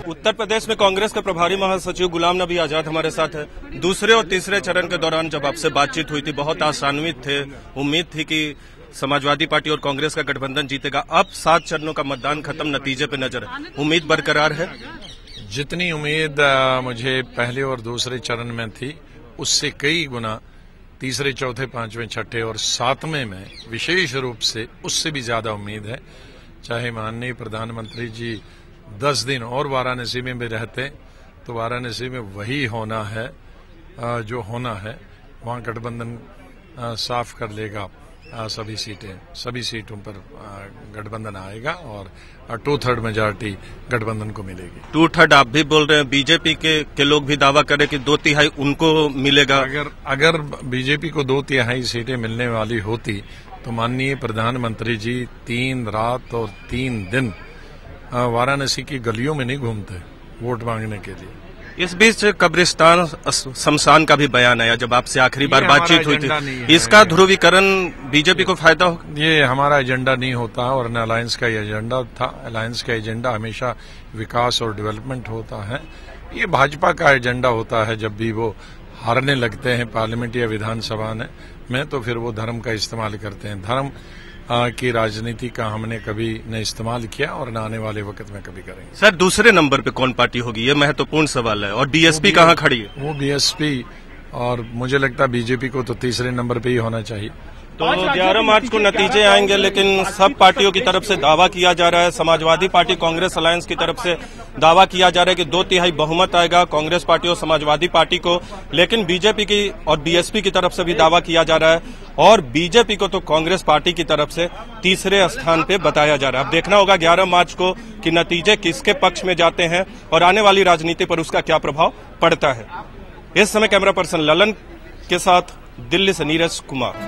उत्तर प्रदेश में कांग्रेस के प्रभारी महासचिव गुलाम नबी आजाद हमारे साथ है। दूसरे और तीसरे चरण के दौरान जब आपसे बातचीत हुई थी, बहुत आशान्वित थे, उम्मीद थी कि समाजवादी पार्टी और कांग्रेस का गठबंधन जीतेगा। अब 7 चरणों का मतदान खत्म, नतीजे पे नजर है, उम्मीद बरकरार है? जितनी उम्मीद मुझे पहले और दूसरे चरण में थी, उससे कई गुना तीसरे, चौथे, पांचवें, छठे और सातवें में विशेष रूप से उससे भी ज्यादा उम्मीद है। चाहे माननीय प्रधानमंत्री जी 10 दिन और वाराणसी में भी रहते तो वाराणसी में वही होना है जो होना है। वहां गठबंधन साफ कर लेगा सभी सीटों पर गठबंधन आएगा और 2/3 मेजॉरिटी गठबंधन को मिलेगी। 2/3 आप भी बोल रहे हैं, बीजेपी के लोग भी दावा करें कि 2/3 उनको मिलेगा। अगर बीजेपी को 2/3 सीटें मिलने वाली होती तो माननीय प्रधानमंत्री जी 3 रात और 3 दिन वाराणसी की गलियों में नहीं घूमते वोट मांगने के लिए। इस बीच कब्रिस्तान शमशान का भी बयान आया जब आपसे आखिरी बार बातचीत हुई थी। इसका ध्रुवीकरण बीजेपी को फायदा हो? ये हमारा एजेंडा नहीं होता और न अलायंस का एजेंडा था। अलायंस का एजेंडा हमेशा विकास और डेवलपमेंट होता है। ये भाजपा का एजेंडा होता है। जब भी वो हारने लगते हैं पार्लियामेंट या विधानसभा में तो फिर वो धर्म का इस्तेमाल करते हैं। धर्म की राजनीति का हमने कभी न इस्तेमाल किया और न आने वाले वक्त में कभी करेंगे। सर, दूसरे नंबर पे कौन पार्टी होगी, ये महत्वपूर्ण सवाल है। और बीएसपी कहाँ खड़ी है? वो बीएसपी, और मुझे लगता है बीजेपी को तो तीसरे नंबर पे ही होना चाहिए। तो 11 मार्च को नतीजे आएंगे, लेकिन सब पार्टियों की तरफ से दावा किया जा रहा है, समाजवादी पार्टी कांग्रेस अलायंस की तरफ से दावा किया जा रहा है कि 2/3 बहुमत आएगा कांग्रेस पार्टी और समाजवादी पार्टी को, लेकिन बीजेपी की और बीएसपी की तरफ से भी दावा किया जा रहा है और बीजेपी को तो कांग्रेस पार्टी की तरफ से तीसरे स्थान पे बताया जा रहा है। अब देखना होगा 11 मार्च को कि नतीजे किसके पक्ष में जाते हैं और आने वाली राजनीति पर उसका क्या प्रभाव पड़ता है। इस समय कैमरा पर्सन ललन के साथ दिल्ली से नीरज कुमार।